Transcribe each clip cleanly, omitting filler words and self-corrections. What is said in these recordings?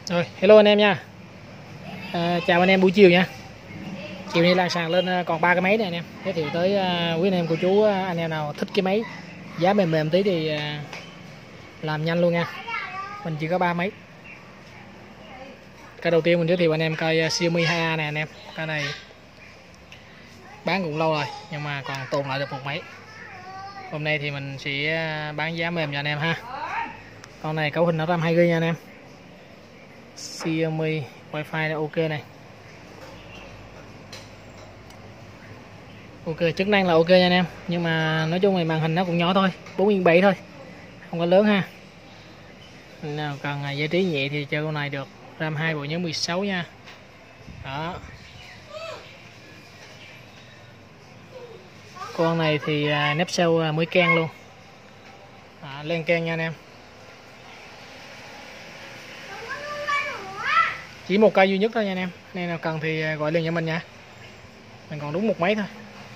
Rồi, hello anh em nha. Chào anh em buổi chiều nha. Chiều nay lan sàn lên còn 3 cái máy này anh em. Giới thiệu tới quý anh em cô chú anh em nào thích cái máy giá mềm mềm tí thì làm nhanh luôn nha. Mình chỉ có 3 máy. Cái đầu tiên mình giới thiệu anh em coi Xiaomi 2A này anh em. Cái này bán cũng lâu rồi nhưng mà còn tồn lại được một máy. Hôm nay thì mình sẽ bán giá mềm cho anh em ha. Con này cấu hình nó RAM 2GB nha anh em. Xiaomi wifi là ok này, ok, chức năng là ok nha anh em, nhưng mà nói chung là màn hình nó cũng nhỏ thôi, 4:7 thôi, không có lớn ha. Nào cần giải trí nhẹ thì chơi con này được. RAM 2 bộ nhớ 16 nha. Đó, con này thì nếp sau mới can luôn, lên can nha anh em. Chỉ một cây duy nhất thôi nha anh em, nên nào cần thì gọi liền cho mình nha. Mình còn đúng một máy thôi.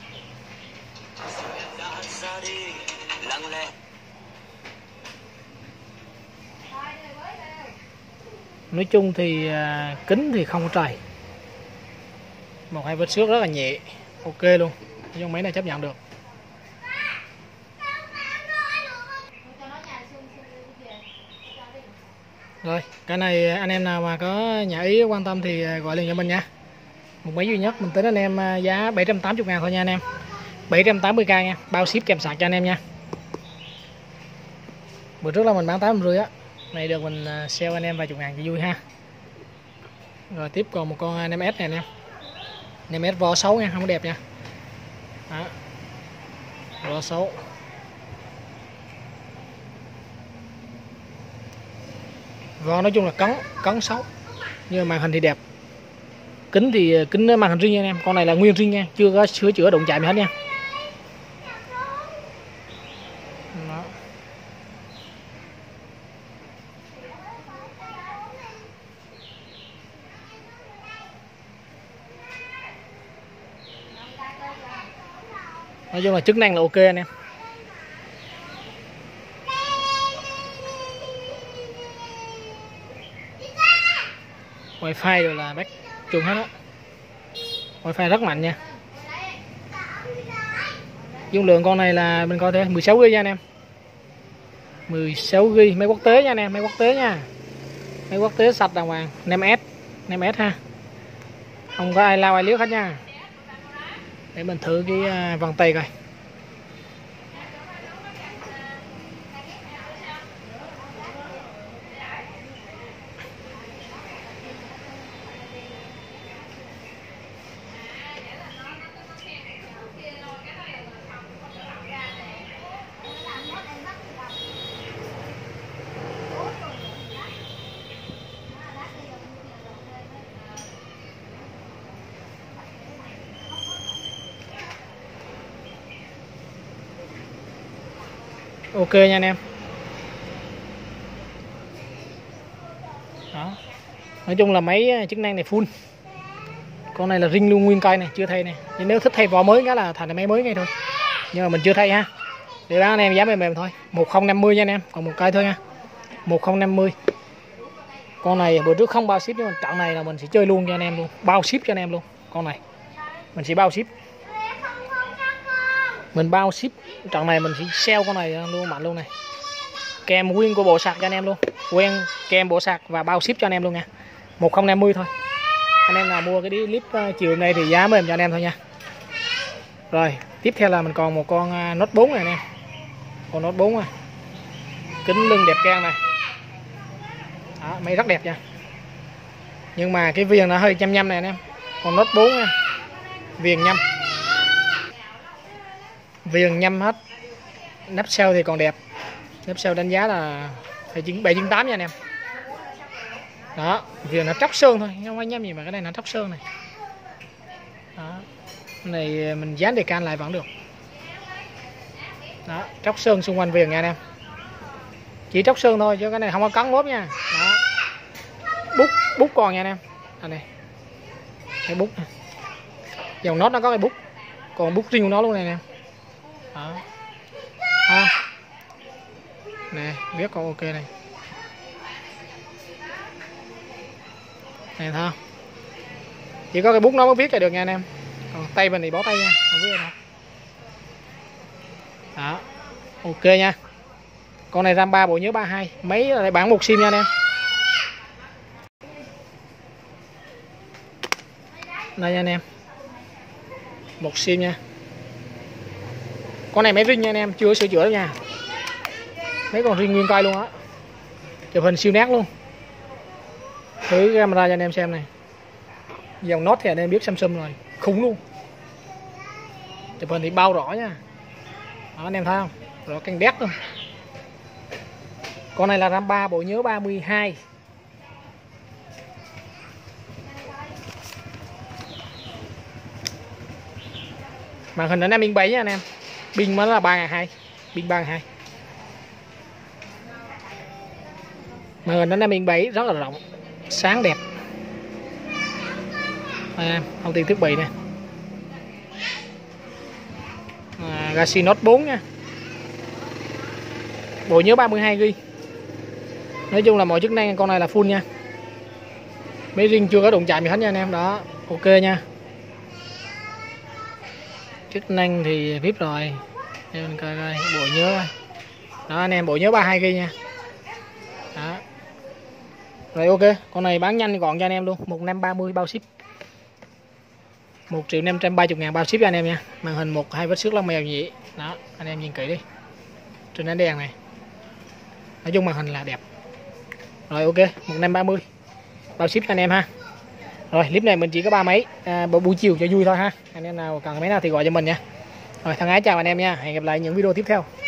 Nói chung thì kính thì không có trầy, một hai vết xước rất là nhẹ, ok luôn. Nói chung máy này chấp nhận được. Rồi, cái này anh em nào mà có nhà ý quan tâm thì gọi liền cho mình nha. Một máy duy nhất, mình tính anh em giá 780.000 thôi nha anh em. 780k nha, bao ship kèm sạc cho anh em nha. Bữa trước là mình bán 850 á. Này được mình sale anh em vài chục ngàn cho vui ha. Rồi tiếp còn một con 5S này anh em. 5S vỏ xấu nha, không có đẹp nha. Đó. Vỏ xấu. Vỏ nói chung là cấn xấu, nhưng mà màn hình thì đẹp. Kính thì kính màn hình riêng nha anh em. Con này là nguyên riêng nha, chưa có sửa chữa đụng chạm gì hết nha. Đó. Nói chung là chức năng là ok anh em. Wifi rồi là bác chung hết á. Wifi rất mạnh nha. Dung lượng con này là mình coi thế 16GB nha anh em. 16GB, máy quốc tế nha anh em, máy quốc tế nha. Máy quốc tế sạch đàng hoàng, 5S, 5S ha. Không có ai lao ai liếc hết nha. Để mình thử cái vân tay coi. Ok nha anh em. Đó. Nói chung là máy chức năng này full. Con này là ring luôn nguyên cây này, chưa thay này. Nhưng nếu thích thay vỏ mới cái là thành máy mới ngay thôi. Nhưng mà mình chưa thay ha. Để bán anh em giá mềm mềm thôi. 1050 nha anh em, còn một cây thôi nha. 1050. Con này bữa trước không bao ship, nhưng mà trận này là mình sẽ chơi luôn cho anh em luôn, bao ship cho anh em luôn. Con này mình sẽ bao ship. Mình bao ship trận này, mình sẽ sell con này luôn, mạnh luôn này. Kèm nguyên của bộ sạc cho anh em luôn. Kèm bộ sạc và bao ship cho anh em luôn nha. 1050 thôi. Anh em nào mua cái clip chiều nay thì giá mềm cho anh em thôi nha. Rồi, tiếp theo là mình còn một con Note 4 này anh em. Con Note 4 này. Kính lưng đẹp can này. Đó, máy rất đẹp nha. Nhưng mà cái viền nó hơi nhăm nhăm này anh em. Con Note 4 nha. Viền nhăm. Viền nhăm hết. Nắp sau thì còn đẹp. Nắp sau đánh giá là 7/8 nha anh em. Đó, viền nó tróc sơn thôi, không phải nhăm gì mà cái này nó tróc sơn này. Đó. Cái này mình dán đề can lại vẫn được. Đó, tróc sơn xung quanh viền nha anh em. Chỉ tróc sơn thôi chứ cái này không có cắn mốp nha. Đó. Bút còn nha anh em. Đây này. Cái bút này. Dòng nốt nó có cái bút. Còn bút riêng của nó luôn này anh em. Đó. À. Nè, biết con ok này. Này thấy không? Chỉ có cái bút nó mới viết ra được nha anh em. Còn tay mình thì bó tay nha, không viết đâu. Đó. Ok nha. Con này RAM 3 bộ nhớ 32, máy lại bản 1 sim nha anh em. Đây nha anh em. 1 sim nha. Con này máy ring nha anh em, chưa sửa chữa đâu nha. Mấy con ring nguyên cây luôn á. Chụp hình siêu nét luôn. Thử camera cho anh em xem này. Dòng nốt thì anh em biết Samsung rồi, khủng luôn. Chụp hình thì bao rõ nha. Đó anh em thấy không? Rõ canh đét luôn. Con này là RAM 3 bộ nhớ 32. Màn hình anh em pin 7 nha anh em. Pin mới là 3200, pin 3200. Màn hình anh em pin 7 rất là rộng, sáng đẹp. Đây em, thông tin thiết bị nè. Galaxy Note 4 nha. Bộ nhớ 32GB. Nói chung là mọi chức năng con này là full nha. Máy ring chưa có đụng chạm gì hết nha anh em. Đó, ok nha. Chức năng thì VIP rồi. Em coi coi bộ nhớ. Đó anh em, bộ nhớ 32GB nha. Đó. Rồi ok, con này bán nhanh gọn cho anh em luôn, 1530 bao ship. 1.530.000 bao ship cho anh em nha. Màn hình 1-2 vết xước lông mèo nhỉ. Đó, anh em nhìn kỹ đi. Trên ánh đèn này. Nói chung màn hình là đẹp. Rồi ok, 1530 bao ship cho anh em ha. Rồi clip này mình chỉ có 3 máy, buổi chiều cho vui thôi ha. Anh em nào cần máy nào thì gọi cho mình nha. Rồi thân ái chào anh em nha. Hẹn gặp lại những video tiếp theo.